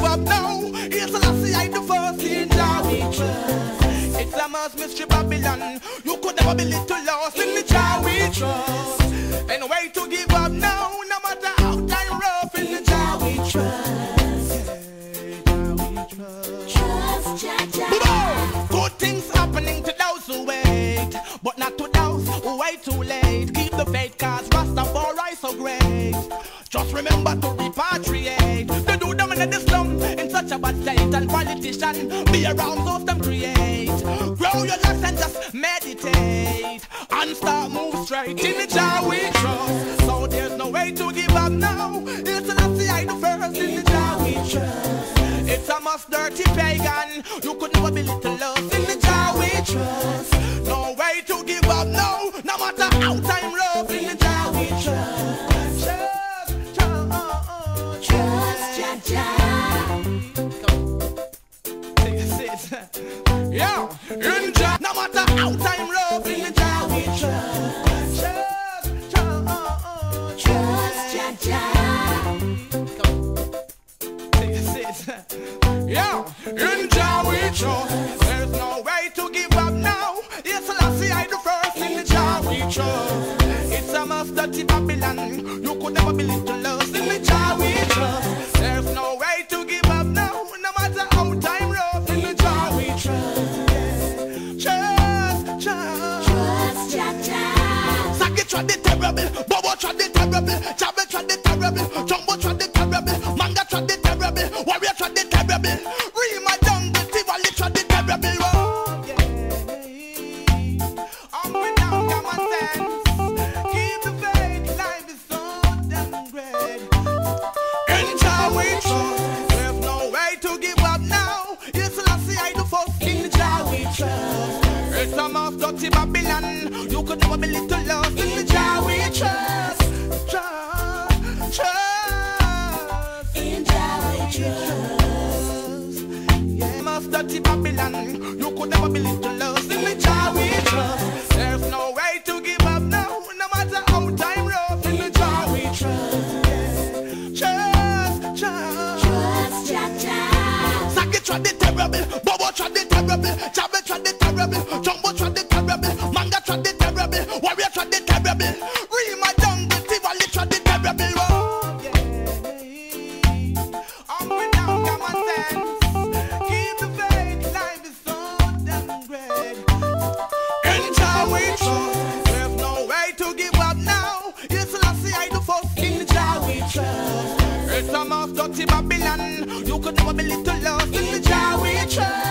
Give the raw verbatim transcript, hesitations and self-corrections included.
up now. Here's the last I the first in Jah we trust. It's a mass mystery Babylon. You could never be little lost in the Jah we trust. Ain't no way to give up now, no matter how time rough in the Jah we trust. Jah we trust. Trust Jah Jah. Good things happening to those who wait, but not to those who wait too late. Keep the faith, cause Rastafari so great. Just remember to repatriate. They do them in the slum in such a bad state, and politicians be around those them create. Grow your life and just meditate and start move straight in the Jah we trust. So there's no way to give up now. It's an I the first in the Jah we trust. It's a must dirty pagan. You could never be little lost in the Jah we trust. No way to give up now, no matter how time rough in the Jah we trust. Yeah, in Jah, no matter how time rough in the Jah we trust. Trust, trust, trust Jah Jah. Yeah, in Jah we trust. There's no way to give up now. Yes, Lassie, I the first in the Jah we trust. It's a must dirty Babylon. You could never be little lost in the Jah we trust. There's no way to give up now, no matter how time rough in the Jah we trust. Trust, trust, trust Jah Jah. Saki tried the terrible, Bobo tried the terrible, Jabba tried the terrible, Jumbo tried the terrible, Manga tried the terrible, Warrior tried the terrible, Rima Jungle, Tivoli tried the terrible. Oh yeah, I'm with down common sense. Keep the faith, life is so damn great. In Jah we trust. There's no way to give up now. Yes, Lassie, I the first in the Jah we trust. It's a mouth dirty Babylon. You could never be little lost in the Jah we trust. Trust, trust. In Jah we trust. Yeah, mouth dirty Babylon. You could never be little lost in the Jah we trust. There's no way to give up now, no matter how time rough in the Jah we trust. Trust, trust, trust Jah Jah. Saki tried the terrible, Bobo tried the terrible, Jabba tried the terrible, Jumbo tried the terrible, Manga tried the terrible, Warrior tried the terrible, Rima Jungle, Tivoli tried the terrible. Oh yeah, I'm with down common sense. Keep the faith, life is so damn great. In Jah we trust. There's no way to give up now. Yes, Lassie, I the first in the Jah we trust. It's a mouth dirty Babylon. You could never be little lost in the Jah we trust.